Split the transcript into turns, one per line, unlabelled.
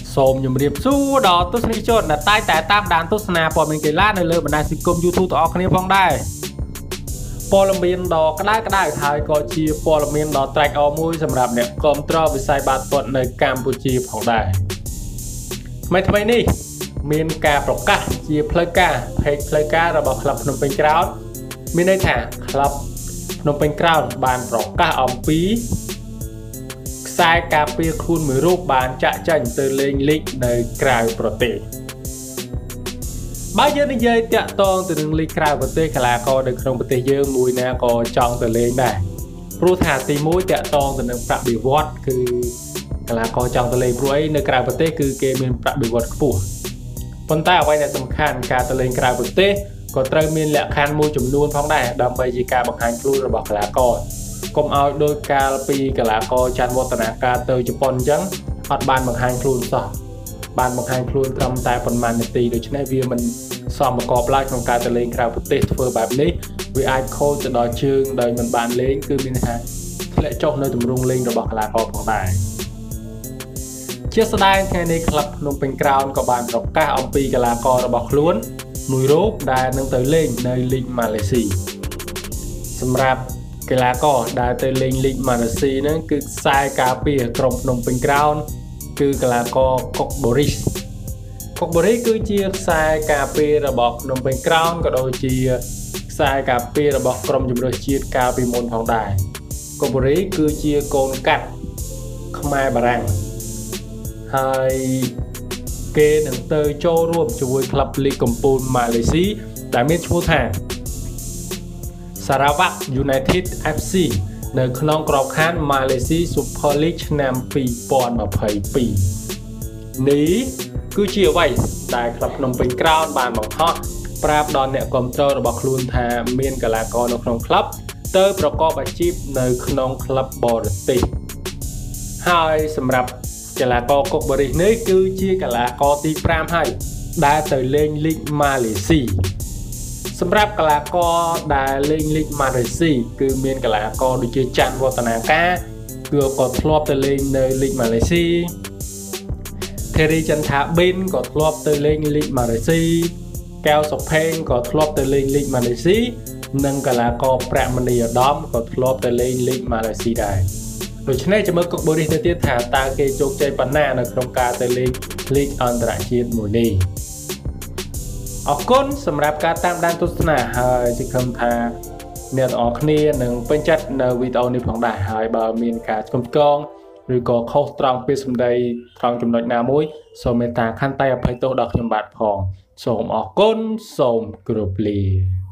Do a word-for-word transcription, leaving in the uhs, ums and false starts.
សូមជម្រាបសួរដល់ទស្សនិកជនដែលតែងតែតាមដានទស្សនាព័ត៌មានកីឡានៅលើបណ្ដាញសង្គម YouTube ទាំងអស់គ្នាផងដែរព័ត៌មានដ៏ក្តៅក្តៅហើយក៏ជាព័ត៌មានដ៏ត្រេកអរមួយសម្រាប់អ្នកគាំទ្រវិស័យបាល់ទាត់នៅកម្ពុជាផងដែរថ្មីថ្មីនេះមានការប្រកាសជាផ្លូវការផេកផ្លូវការរបស់ក្លឹបភ្នំពេញក្រោនមានន័យថាក្លឹបភ្នំពេញក្រោនបានប្រកាសអំពីខ្សែការពារខ្លួនមួយរូបបានចាក់ចេញទៅលេងលីកនៅក្រៅប្រទេសបើយើងនិយាយតាក់ទងទៅនឹងលីកក្រៅប្រទេសកីឡាករនៅក្នុងប្រទេសយើងមួយណាក៏ចង់ទៅលេងដែរព្រោះថាទីមួយតាក់ទងទៅនឹងប្រាក់បៀវត្សគឺកីឡាករចង់ទៅលេងព្រោះអីនៅក្រៅប្រទេសគឺគេមានប្រាក់បៀវត្សខ្ពស់ប៉ុន្តែអ្វីដែលសំខាន់ការទៅលេងក្រៅប្រទេសក៏ត្រូវមានលក្ខខណ្ឌមួយចំនួនផងដែរដើម្បីជាការបង្ហាញខ្លួនរបស់កីឡាករកុំឲ្យដោយកាលពីកីឡាករច័ន្ទវឌ្ឍនាការទៅជប៉ុនអញ្ចឹងអត់បានបង្ហាញខ្លួនសោះបានបង្ហាញខ្លួនត្រឹមតែប៉ុន្មាននាទីដូច្នេះវាមិនសមប្រកបឡើយក្នុងការទៅលេងក្រៅប្រទេសធ្វើបែបនេះវាអាចខូចទៅដល់ជើងដោយមិនបានលេងគឺមានថាធ្លាក់ចុះនៅទម្រង់លេងរបស់កីឡាករផងដែរជាស្ដែងថ្ងៃនេះក្លឹបភ្នំពេញក្រោនក៏បានប្រកាសអំពីកីឡាកររបស់ខ្លួនមួយរូបដែលនឹងទៅលេងនៅលីកម៉ាឡេស៊ីសម្រាប់កីឡាករដែលទៅលេងលីកម៉ាឡេស៊ីហ្នឹងគឺខ្សែការពារក្រុមភ្នំពេញក្រោនគឺកីឡាករកុកបូរីសកុកបូរីសគឺជាខ្សែការពាររបស់ភ្នំពេញក្រោនក៏ដូចជាខ្សែការពាររបស់ក្រុមជម្រើសជាតិកាលពីមុនផងដែរកុកបូរីសគឺជាកូនកាត់ខ្មែរបារាំងហើយគេនឹងទៅចូលរួមជាមួយក្លឹបលីកកំពូលម៉ាឡេស៊ីដែលមានឈ្មោះថា Sarawak United អេហ្វ ស៊ី នៅក្នុងក្របខ័ណ្ឌ Malaysia Super League ឆ្នាំពីរពាន់ម្ភៃពីរនេះគឺជាអ្វីដែលក្លឹបភ្នំពេញក្រោនបានបង្ហោះប្រាប់ដល់អ្នកគាំទ្ររបស់ខ្លួនថាមានកីឡាករនៅក្នុងក្លឹបទៅប្រកបអាជីពនៅក្នុងក្លឹបបរទេសហើយសម្រាប់កីឡាករកុកបូរីសនេះគឺជាកីឡាករទីប្រាំហើយដែលទៅលេងលីកម៉ាឡេស៊ីសម្រាប់កីឡាករដែលលេងលីកម៉ាឡេស៊ីគឺមានកីឡាករដូចជាច័ន្ទវឌ្ឍនាការគឺក៏ធ្លាប់ទៅលេងនៅលីកម៉ាឡេស៊ីថេរីចន្ទថាប៊ិនក៏ធ្លាប់ទៅលេងលីកម៉ាឡេស៊ីកែវសុផេងក៏ធ្លាប់ទៅលេងលីកម៉ាឡេស៊ីនិងកីឡាករប្រាក់មនីឧត្តមក៏ធ្លាប់ទៅលេងលីកម៉ាឡេស៊ីដែរដូច្នេះចាំមើលកុកបូរីសទៅទៀតថាតើគេជោគជ័យប៉ុណ្ណានៅក្នុងការទៅលេងលីកអន្តរជាតិមួយនេះអរគុណសម្រាប់ការតាមដានទស្សនាហើយជឿថាអ្នកទាំងអស់គ្នានឹងពេញចិត្តនៅវីដេអូនេះផងដែរហើយបើមានការឆ្គំឆ្គងឬក៏ខុសត្រង់ពីសម្ដីត្រង់ចំណុចណាមួយសូមមេត្តាខន្តីអភ័យទោសដល់ខ្ញុំបាទផងសូមអរគុណសូមគោរពលា